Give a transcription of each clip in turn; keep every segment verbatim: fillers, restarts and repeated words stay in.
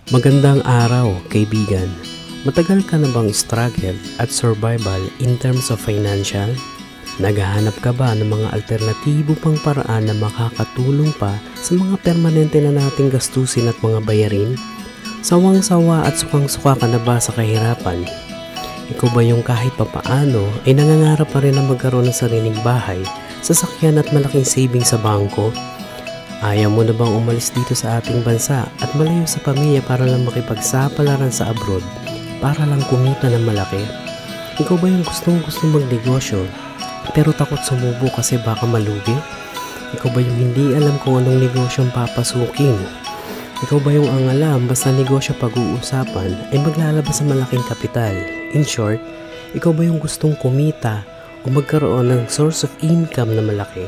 Magandang araw, kaibigan. Matagal ka na bang struggle at survival in terms of financial? Naghahanap ka ba ng mga alternatibo pang paraan na makakatulong pa sa mga permanente na nating gastusin at mga bayarin? Sawang-sawa at sukang-suka ka na ba sa kahirapan? Ikaw ba yung kahit papaano ay nangangarap pa rin na magkaroon ng sariling bahay, sasakyan at malaking saving sa bangko? Ayaw mo na bang umalis dito sa ating bansa at malayo sa pamilya para lang makipagsapalaran sa abroad, para lang kumita ng malaki? Ikaw ba yung gustong gusto magnegosyo pero takot sumubo kasi baka malugi? Ikaw ba yung hindi alam kung anong negosyong papasukin? Ikaw ba yung ang alam basta negosyo pag-uusapan ay maglalabas sa malaking kapital? In short, ikaw ba yung gustong kumita o magkaroon ng source of income na malaki?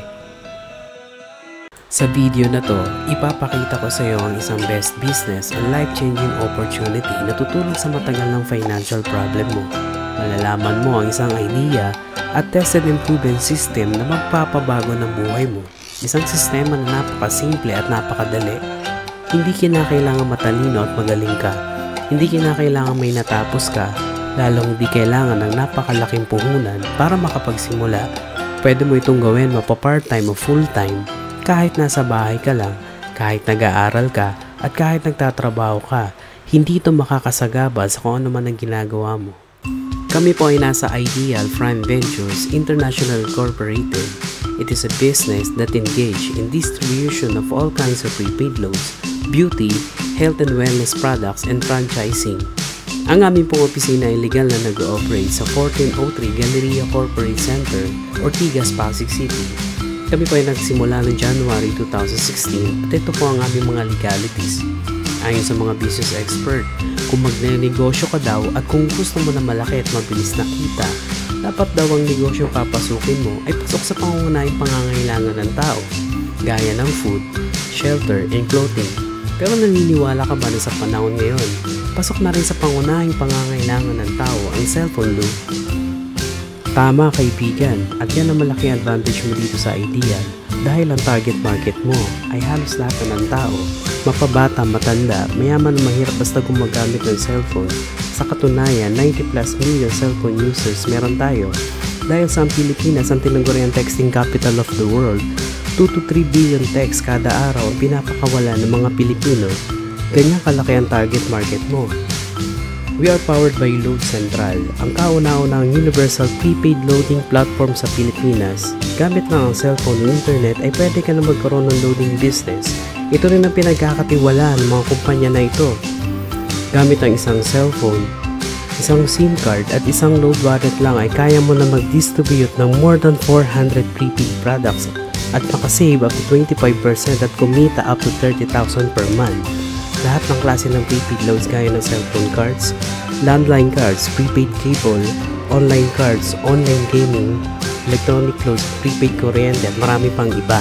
Sa video na to, ipapakita ko sa iyo ang isang best business and life-changing opportunity na tutulong sa matagal ng financial problem mo. Malalaman mo ang isang idea at tested and proven system na magpapabago ng buhay mo. Isang sistema na napakasimple at napakadali. Hindi kinakailangan matalino at magaling ka. Hindi kinakailangan may natapos ka. Lalong hindi kailangan ng napakalaking puhunan para makapagsimula. Pwede mo itong gawin mapa-part-time o full-time. Kahit nasa bahay ka lang, kahit nag-aaral ka, at kahit nagtatrabaho ka, hindi ito makakasagabal sa kung ano man ang ginagawa mo. Kami po ay nasa Ideal Prime Ventures International Incorporated. It is a business that engage in distribution of all kinds of prepaid loans, beauty, health and wellness products, and franchising. Ang aming pong opisina ay legal na nag-ooperate sa fourteen oh three Galleria Corporate Center, Ortigas, Pasig City. Kami po ay nagsimula noong January two thousand sixteen at ito po ang aming mga legalities. Ayon sa mga business expert, kung magne-negosyo ka daw at kung gusto mo na malaki at mabilis na kita, dapat daw ang negosyo papasukin mo ay pasok sa pangunahing pangangailangan ng tao, gaya ng food, shelter, and clothing. Pero naniniwala ka ba na sa panahon ngayon, pasok na rin sa pangunahing pangangailangan ng tao ang cellphone loan? Tama, kaibigan, at yan ang malaking advantage mo dito sa Ideal dahil ang target market mo ay halos lahat ng tao, mapabata, matanda, mayaman o mahirap basta gumagamit ng cellphone. Sa katunayan, ninety plus million cellphone users meron tayo dahil sa ang Pilipinas ang tinaguriang texting capital of the world. two to three billion texts kada araw ang pinapakawala ng mga Pilipino. Ganyan kalaki ang target market mo. We are powered by Load Central, ang kauna-unahang universal prepaid loading platform sa Pilipinas. Gamit lang ang cellphone o internet ay pwede ka na magkaroon ng loading business. Ito rin ang pinagkakatiwalaan ng mga kumpanya na ito. Gamit ang isang cellphone, isang SIM card at isang load wallet lang ay kaya mo na mag-distribute ng more than four hundred prepaid products at makasave up to twenty-five percent at kumita up to thirty thousand per month. Lahat ng klase ng prepaid loads gaya ng cellphone cards, landline cards, prepaid cable, online cards, online gaming, electronic loads, prepaid kuryente at marami pang iba.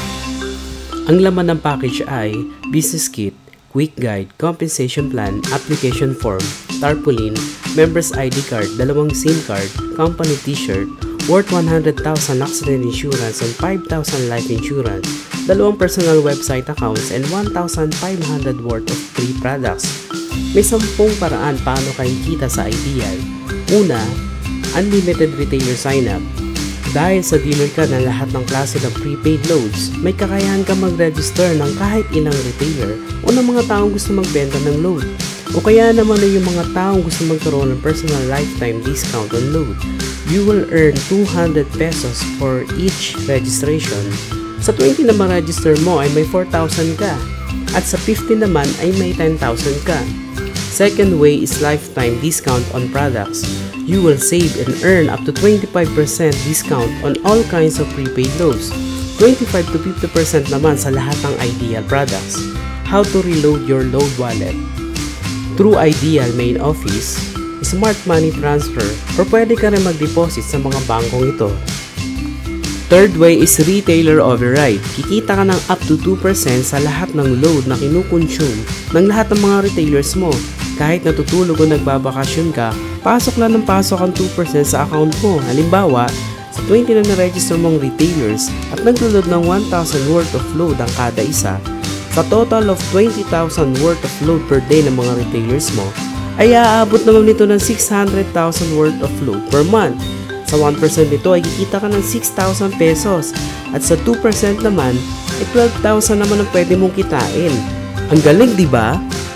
Ang laman ng package ay business kit, quick guide, compensation plan, application form, tarpaulin, members I D card, dalawang SIM card, company t-shirt, worth one hundred thousand accident insurance and five thousand life insurance, dalawang personal website accounts, and one thousand five hundred worth of free products. May sampung paraan paano kayo kita sa Ideal. Una, unlimited retailer sign-up. Dahil sa dealer ka ng lahat ng klase ng prepaid loads, may kakayahan ka mag-register ng kahit ilang retailer o ng mga taong gusto magbenta ng load. O kaya naman ay yung mga taong gusto magkaroon ng personal lifetime discount on load. You will earn two hundred pesos for each registration. Sa twenty na ma-register mo ay may four thousand ka. At sa fifty naman ay may ten thousand ka. Second way is lifetime discount on products. You will save and earn up to twenty-five percent discount on all kinds of prepaid loads. twenty-five to fifty percent naman sa lahat ng Ideal products. How to reload your load wallet? Through Ideal main office, smart money transfer, or pwede ka rin mag-deposit sa mga bangkong ito. Third way is retailer override. Kikita ka ng up to two percent sa lahat ng load na kinukonsume ng lahat ng mga retailers mo. Kahit natutulog o nagbabakasyon ka, pasok lang ng pasok ang two percent sa account mo. Halimbawa, sa twenty na na-register mong retailers at naglo-load ng one thousand worth of load ang kada isa, Sa total of twenty thousand worth of load per day ng mga retailers mo, ay aabot naman nito ng six hundred thousand worth of load per month. Sa one percent nito ay kikita ka ng six thousand pesos at sa two percent naman ay twelve thousand naman ang pwede mong kitain. Ang galing, di ba?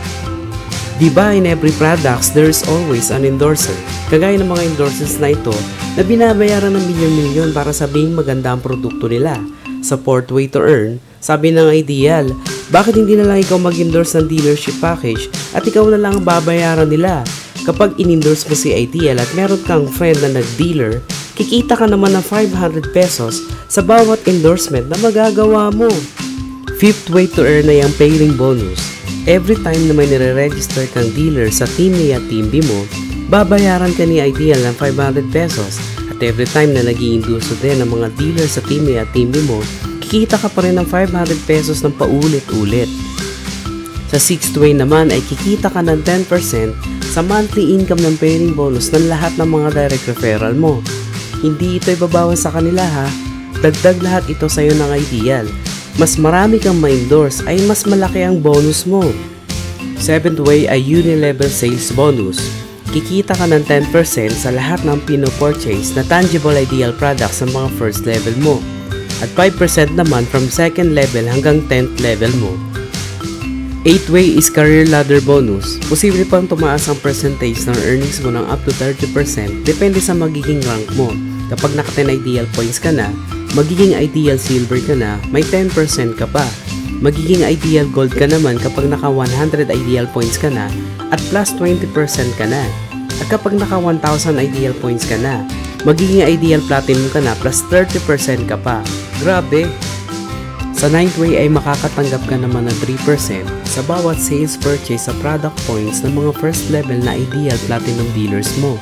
Di ba in every products there's always an endorser. Kagaya ng mga endorsers na ito na binabayaran ng milyon-milyon para sabihing maganda ang produkto nila. Sa fourth way to earn, sabi ng Ideal, bakit hindi na lang ikaw mag-endorse ng dealership package at ikaw na lang ang babayaran nila? Kapag in-endorse mo si Ideal at meron kang friend na nag-dealer, kikita ka naman ng five hundred pesos sa bawat endorsement na magagawa mo. Fifth way to earn ay ang pairing bonus. Every time na may nire-register kang dealer sa Team A at Team B mo, babayaran ka ni Ideal ng five hundred pesos at every time na nag-i-endorse din ng mga dealer sa Team A at Team B mo, kikita ka pa rin ng five hundred pesos ng paulit-ulit. Sa sixth way naman ay kikita ka ng ten percent sa monthly income ng pairing bonus ng lahat ng mga direct referral mo. Hindi ito ibabawas sa kanila ha, dagdag lahat ito sa iyo ng Ideal. Mas marami kang ma-endorse ay mas malaki ang bonus mo. Seventh way ay uni-level sales bonus. Kikita ka ng ten percent sa lahat ng pino-purchase na tangible Ideal products sa mga first level mo at five percent naman from second level hanggang tenth level mo. Eighth way is career ladder bonus. Posible pang tumaas ang percentage ng earnings mo ng up to thirty percent depende sa magiging rank mo. Kapag naka ten Ideal points ka na, magiging Ideal silver ka na, may ten percent ka pa. Magiging Ideal gold ka naman kapag naka one hundred Ideal points ka na at plus twenty percent ka na. At kapag naka one thousand Ideal points ka na, magiging Ideal platinum ka na plus thirty percent ka pa. Grabe! Sa ninth way ay makakatanggap ka naman ng three percent sa bawat sales purchase sa product points ng mga first level na Ideal Platinum dealers mo.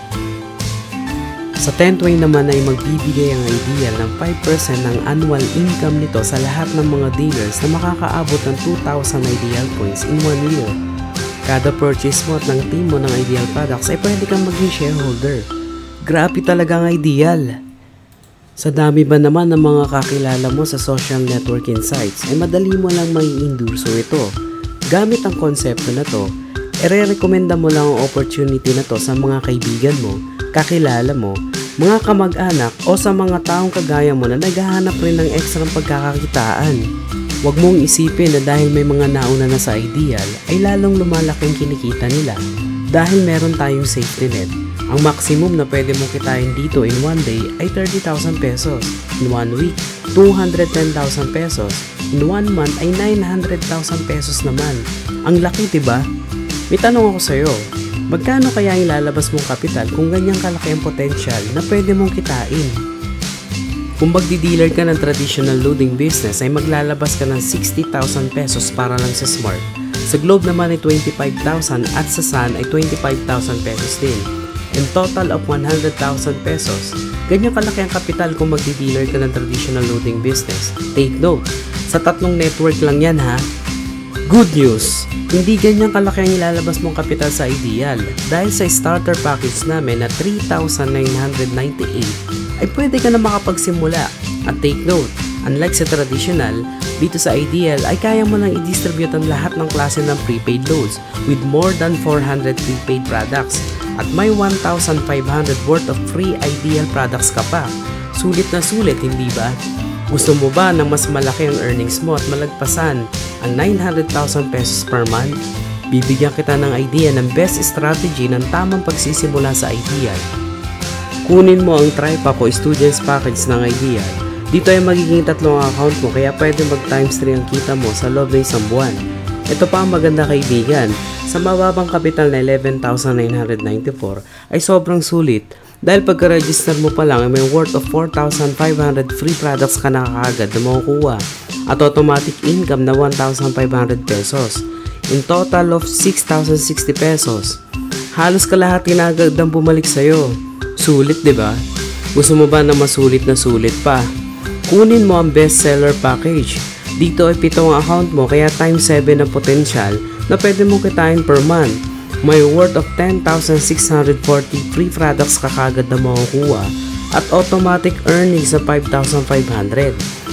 Sa tenth way naman ay magbibigay ang Ideal ng five percent ng annual income nito sa lahat ng mga dealers na makakaabot ng two thousand Ideal points in one year. Kada purchase mo at ng team mo ng Ideal products ay pwede kang maging shareholder. Grabe talaga ang Ideal! Sa dami ba naman ng mga kakilala mo sa social networking sites ay madali mo lang mai-endorso ito. Gamit ang konsepto na to, ire-recommenda mo lang ang opportunity na to sa mga kaibigan mo, kakilala mo, mga kamag-anak o sa mga taong kagaya mo na naghahanap rin ng ekstrang pagkakakitaan. Huwag mong isipin na dahil may mga nauna na sa Ideal ay lalong lumalaki ang kinikita nila dahil meron tayong safety net. Ang maximum na pwede mong kitain dito in one day ay thirty thousand pesos. In one week, two hundred ten thousand pesos. In one month ay nine hundred thousand pesos naman. Ang laki, diba? May tanong ako sa'yo. Magkano kaya ang ilalabas mong kapital kung ganyang kalaki ang potential na pwede mong kitain? Kung magdi-dealer ka ng traditional loading business ay maglalabas ka ng sixty thousand pesos para lang sa Smart. Sa Globe naman ay twenty-five thousand at sa Sun ay twenty-five thousand pesos din. In total of one hundred thousand pesos. Ganyan kalaki ang kapital kung magdi-dealer ka ng traditional loading business. Take note, sa tatlong network lang yan ha. Good news! Hindi ganyan kalaki ang ilalabas mong kapital sa Ideal dahil sa starter package namin na three thousand nine hundred ninety-eight ay pwede ka na makapagsimula. At take note, unlike sa traditional, dito sa Ideal ay kaya mo nang i-distribute ang lahat ng klase ng prepaid loads with more than four hundred prepaid products. At may one thousand five hundred worth of free Ideal products ka pa. Sulit na sulit, hindi ba? Gusto mo ba na mas malaki ang earnings mo at malagpasan ang nine hundred thousand pesos per month? Bibigyan kita ng idea ng best strategy ng tamang pagsisimula sa Ideal. Kunin mo ang Tripack o Students Package ng Ideal. Dito ay magiging tatlong account mo kaya pwede mag times three ang kita mo sa loob ng isang buwan. Ito pa ang maganda kaibigan, sa mababang kapital na eleven thousand nine hundred ninety-four ay sobrang sulit dahil pagka-register mo pa lang ay may worth of four thousand five hundred free products ka na kaagad na makukuha at automatic income na one thousand five hundred pesos. In total of six thousand sixty pesos. Halos kalahati na agad ang bumalik sa'yo. Sulit, diba? Gusto mo ba na masulit na sulit pa? Kunin mo ang bestseller package. Dito ay pitong account mo kaya times seven ang potential na pwede mong kitain per month. May worth of ten thousand six hundred forty free products ka kagad na makukuha at automatic earnings sa five thousand five hundred.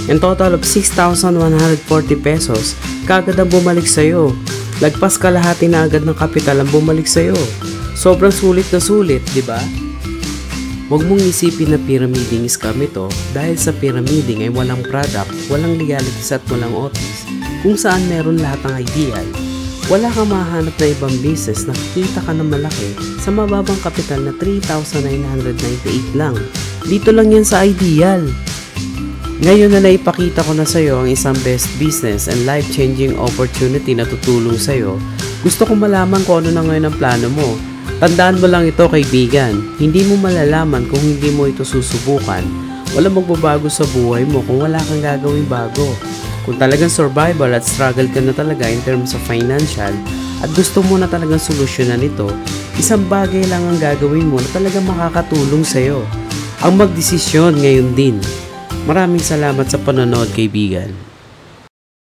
In total of six thousand one hundred forty pesos, kagad ang bumalik sa'yo. Lagpas kalahati na agad ng kapital ang bumalik sa'yo. Sobrang sulit na sulit, di ba? Huwag mong isipin na pyramiding scam ito dahil sa pyramiding ay walang product, walang legalities at walang otis, kung saan meron lahat ng ideal. Wala kang mahanap na ibang business na kikita ka ng malaki sa mababang kapital na three thousand nine hundred ninety-eight lang. Dito lang yan sa ideal. Ngayon na naipakita ko na sa'yo ang isang best business and life-changing opportunity na tutulong sa'yo, gusto kong malaman kung ano na ngayon ang plano mo. Tandaan mo lang ito, kaibigan, hindi mo malalaman kung hindi mo ito susubukan. Walang magbabago sa buhay mo kung wala kang gagawin bago. Kung talagang survival at struggle ka na talaga in terms of financial at gusto mo na talagang solusyonan ito, isang bagay lang ang gagawin mo na talagang makakatulong sa'yo. Ang magdesisyon ngayon din. Maraming salamat sa panonood, kaibigan.